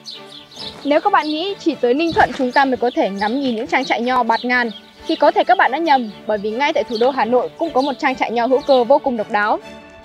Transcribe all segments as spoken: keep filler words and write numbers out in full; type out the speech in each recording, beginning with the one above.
Nếu các bạn nghĩ chỉ tới Ninh Thuận chúng ta mới có thể ngắm nhìn những trang trại nho bạt ngàn thì có thể các bạn đã nhầm, bởi vì ngay tại thủ đô Hà Nội cũng có một trang trại nho hữu cơ vô cùng độc đáo.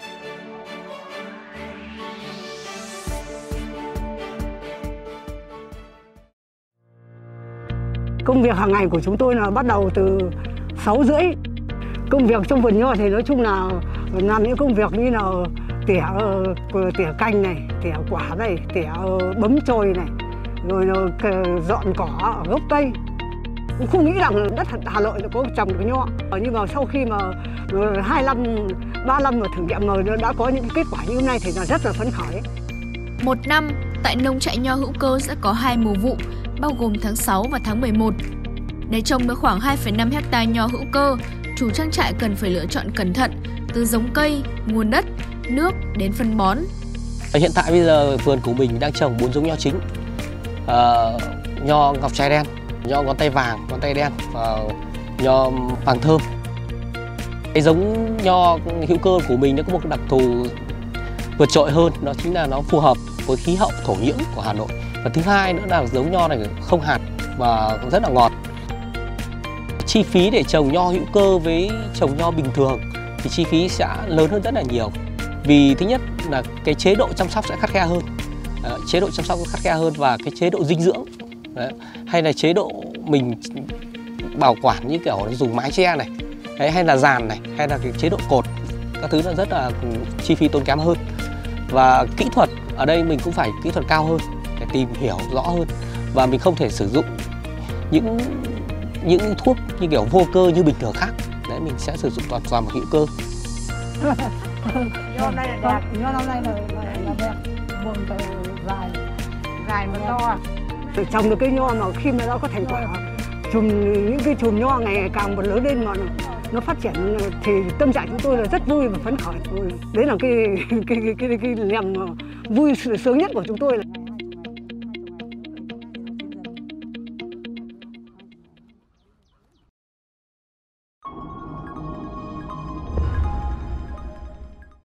Công việc hàng ngày của chúng tôi là bắt đầu từ sáu rưỡi. Công việc trong vườn nho thì nói chung là làm những công việc như là tỉa tỉa cành này, tỉa quả này, tỉa bấm chồi này, rồi dọn cỏ ở gốc cây. Cũng không nghĩ rằng đất Hà Nội có trồng được nho. Nhưng mà sau khi mà hai năm, ba năm mà thử nghiệm mà đã có những kết quả như hôm nay thì là rất là phấn khởi. Một năm, tại nông trại nho hữu cơ sẽ có hai mùa vụ, bao gồm tháng sáu và tháng mười một. Để trồng được khoảng hai phẩy năm héc ta nho hữu cơ, chủ trang trại cần phải lựa chọn cẩn thận từ giống cây, nguồn đất, nước đến phân bón. Hiện tại bây giờ vườn của mình đang trồng bốn giống nho chính. À, nho ngọc trai đen, nho ngón tay vàng, ngón tay đen và nho vàng thơm. Cái giống nho hữu cơ của mình nó có một đặc thù vượt trội hơn, đó chính là nó phù hợp với khí hậu thổ nhưỡng của Hà Nội. Và thứ hai nữa là giống nho này không hạt và rất là ngọt. Chi phí để trồng nho hữu cơ với trồng nho bình thường thì chi phí sẽ lớn hơn rất là nhiều. Vì thứ nhất là cái chế độ chăm sóc sẽ khắt khe hơn, à, chế độ chăm sóc khắt khe hơn và cái chế độ dinh dưỡng. Đấy. Hay là chế độ mình bảo quản như kiểu dùng mái che này, đấy, hay là giàn này, hay là cái chế độ cột, các thứ là rất là chi phí tốn kém hơn. Và kỹ thuật ở đây mình cũng phải kỹ thuật cao hơn để tìm hiểu rõ hơn, và mình không thể sử dụng những những thuốc như kiểu vô cơ như bình thường khác. Đấy, mình sẽ sử dụng toàn toàn một hữu cơ. Nho này là đẹp, nho năm nay là, là, là đẹp, buồn dài, dài mà to. Trồng được cái nho mà khi mà nó có thành quả, chùm những cái chùm nho ngày càng một lớn lên mà nó, nó phát triển thì tâm trạng chúng tôi là rất vui và phấn khởi. Đấy là cái cái cái cái, cái niềm vui sướng nhất của chúng tôi.